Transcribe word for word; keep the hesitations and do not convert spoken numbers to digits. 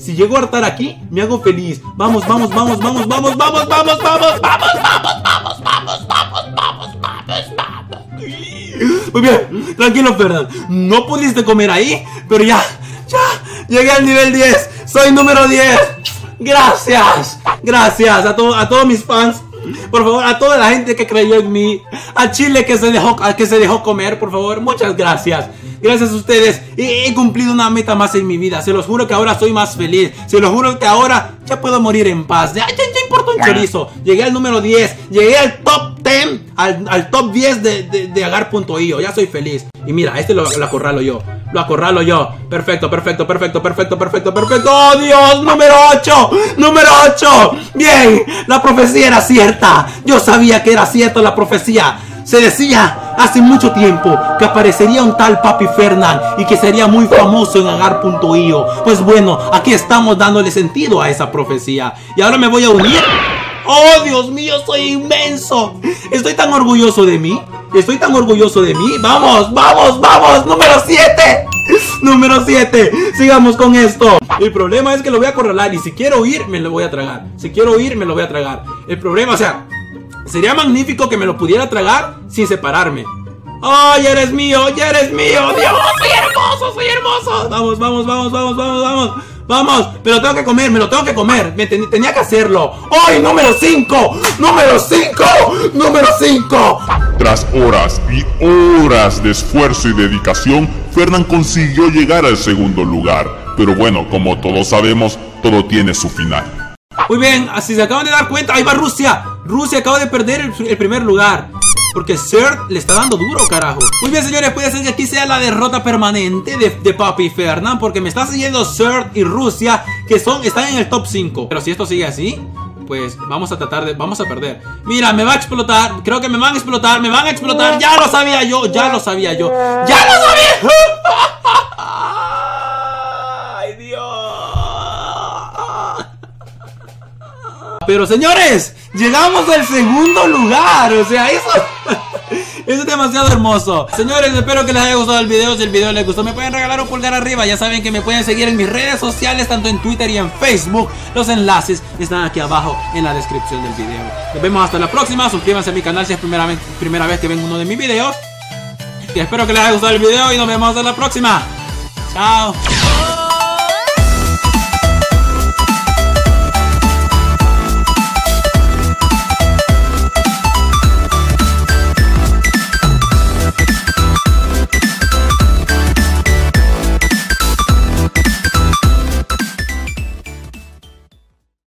Si llego a hartar aquí, me hago feliz. Vamos, vamos, vamos, vamos, vamos, vamos, vamos, vamos, vamos, vamos, vamos, vamos, vamos, vamos, vamos, vamos. Muy bien, tranquilo, Fernan. No pudiste comer ahí, pero ya, ya, llegué al nivel diez. Soy número diez. Gracias, gracias a, to a todos mis fans. Por favor, a toda la gente que creyó en mí, a Chile que se dejó, que se dejó comer, por favor, muchas gracias. Gracias a ustedes, he, he cumplido una meta más en mi vida. Se los juro que ahora soy más feliz. Se los juro que ahora ya puedo morir en paz. Ya, ya, ya importa un chorizo. Llegué al número diez, llegué al top diez, al, al top diez de, de, de agar punto i o. Ya soy feliz. Y mira, este lo, lo acorralo yo. Lo acorralo yo. Perfecto, perfecto, perfecto, perfecto, perfecto, perfecto. ¡Oh, Dios! ¡Número ocho! ¡Número ocho! Bien, la profecía era cierta. Yo sabía que era cierta la profecía. Se decía hace mucho tiempo que aparecería un tal Papi Fernan y que sería muy famoso en agar punto i o. Pues bueno, aquí estamos dándole sentido a esa profecía. Y ahora me voy a unir. ¡Oh, Dios mío! ¡Soy inmenso! Estoy tan orgulloso de mí. Estoy tan orgulloso de mí. ¡Vamos, vamos, vamos! ¡Número siete! ¡Número siete! Sigamos con esto. El problema es que lo voy a acorralar. Y si quiero huir, me lo voy a tragar. Si quiero huir, me lo voy a tragar. El problema, o sea, sería magnífico que me lo pudiera tragar sin separarme. ¡Ay, ya eres mío! ¡Ya eres mío! ¡Dios! ¡Soy hermoso! ¡Soy hermoso! Vamos, vamos, vamos, vamos, vamos, vamos. Vamos, me lo tengo que comer, me lo tengo que comer. Me ten tenía que hacerlo. ¡Ay, número cinco! ¡Número cinco! ¡Número cinco! Tras horas y horas de esfuerzo y dedicación, Fernan consiguió llegar al segundo lugar. Pero bueno, como todos sabemos, todo tiene su final. Muy bien, así se acaban de dar cuenta. Ahí va Rusia. Rusia acaba de perder el, el primer lugar. Porque Sir le está dando duro, carajo. Muy bien, señores, puede ser que aquí sea la derrota permanente de, de Papi Fernan, porque me está siguiendo Sir y Rusia, que son, están en el top cinco. Pero si esto sigue así, pues vamos a tratar de, vamos a perder. Mira, me va a explotar, creo que me van a explotar, me van a explotar. Ya lo sabía yo, ya lo sabía yo. ¡Ya lo sabía! ¡Ay, Dios! Pero señores, llegamos al segundo lugar. O sea, eso, eso es demasiado hermoso. Señores, espero que les haya gustado el video. Si el video les gustó, me pueden regalar un pulgar arriba. Ya saben que me pueden seguir en mis redes sociales, tanto en Twitter y en Facebook. Los enlaces están aquí abajo en la descripción del video. Nos vemos hasta la próxima. Suscríbanse a mi canal si es primera vez, primera vez que ven uno de mis videos. Y espero que les haya gustado el video y nos vemos hasta la próxima. Chao.